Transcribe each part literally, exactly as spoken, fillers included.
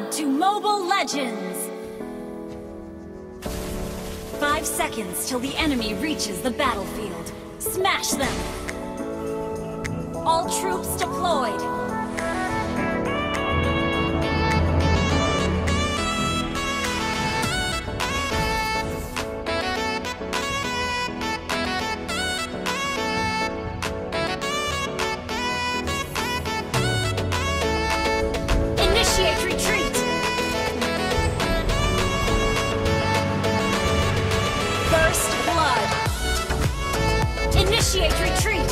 Blood to Mobile Legends! Five seconds till the enemy reaches the battlefield. Smash them! All troops deployed! Initiate retreat! First blood! Initiate retreat!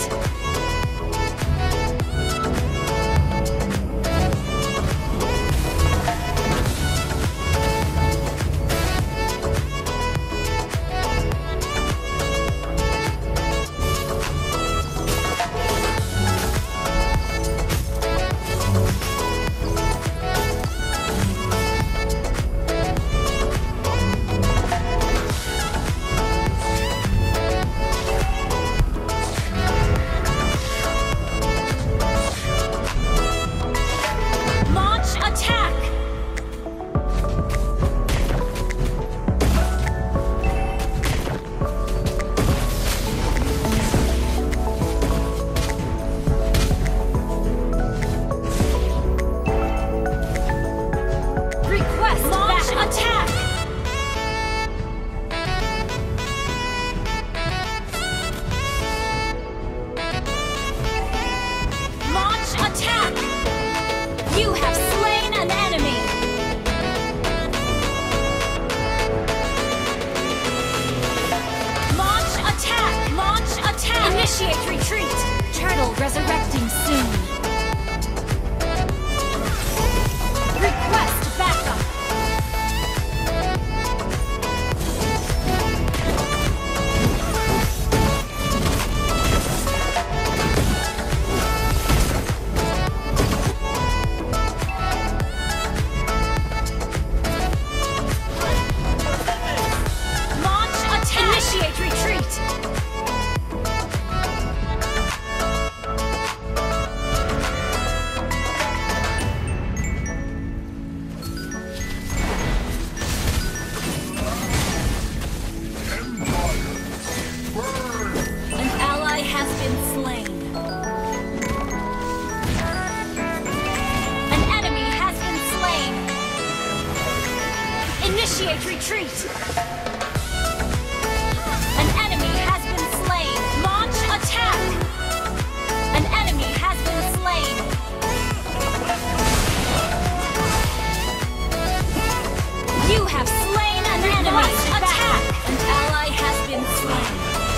Initiate retreat! Turtle resurrecting soon. Request backup! Launch attack! Initiate retreat! Initiate retreat! An enemy has been slain! Launch attack! An enemy has been slain! You have slain an enemy! Launch attack! An ally has been slain!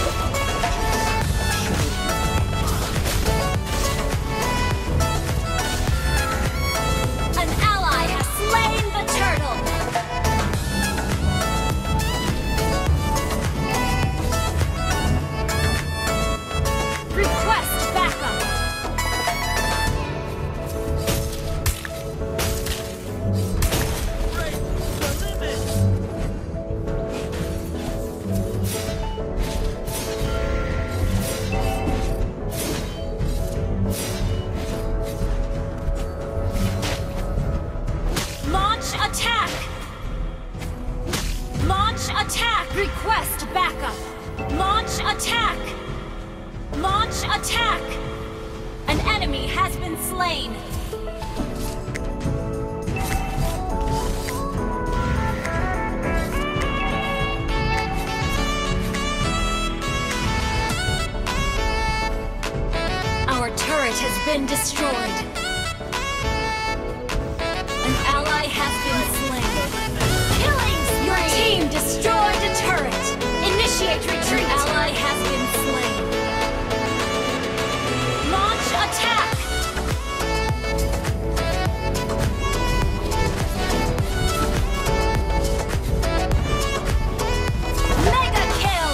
An ally has slain the turtle! Attack! Launch attack! Request backup! Launch attack! Launch attack! An enemy has been slain! Our turret has been destroyed! Has been slain. Killing spree! Your team destroyed a turret. Initiate retreat. An ally has been slain. Launch attack. Mega kill.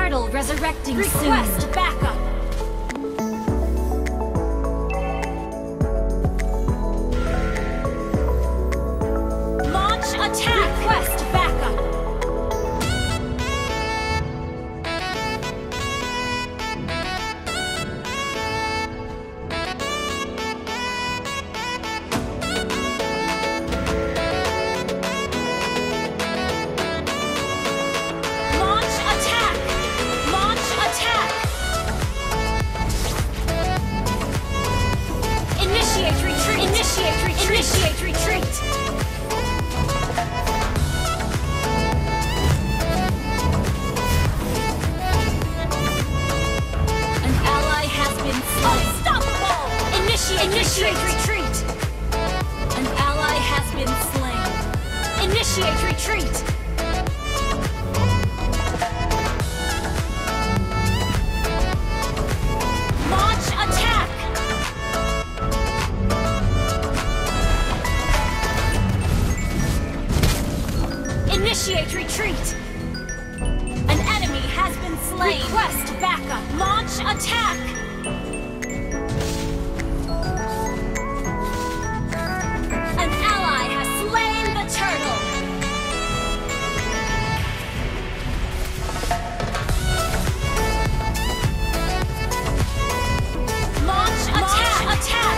turtle resurrecting Request soon. backup. Launch attack. Request backup. Launch attack. Launch attack. Initiate retreat. Initiate retreat. Initiate retreat. An ally has been slain. Unstoppable. Initiate, Initiate retreat. An ally has been slain. Initiate retreat. Launch attack. Initiate retreat. An enemy has been slain. Request backup. Launch attack. An ally has slain the turtle. Launch attack. Launch attack.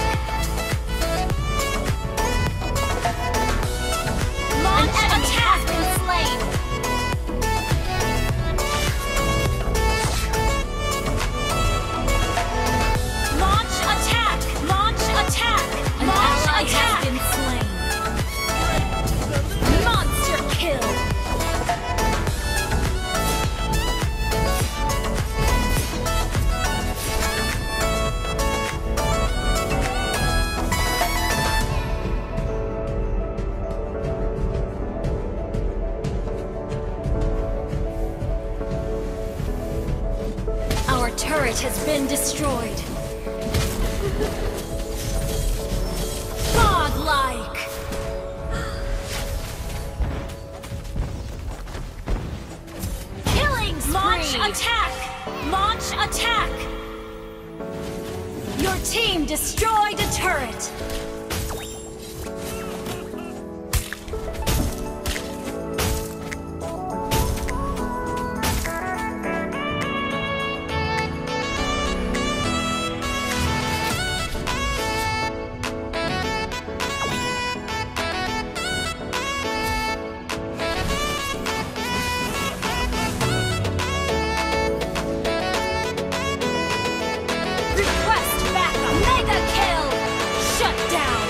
Launch An enemy attack. has been slain. Launch attack. Launch attack. An Launch ally attack. has been slain. Monster kill. Our turret has been destroyed. Godlike. Killing spree. Launch attack. Launch attack. Your team destroyed a turret. Request backup. Mega kill. Shut down.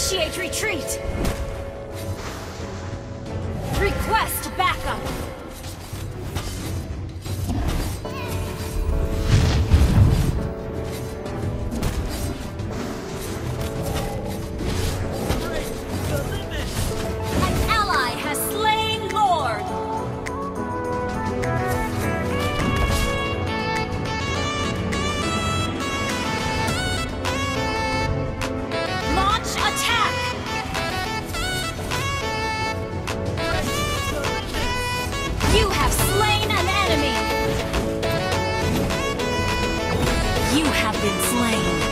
Initiate retreat! Request backup! An ally has slain Lord! Launch attack! You have slain an enemy! You have been slain.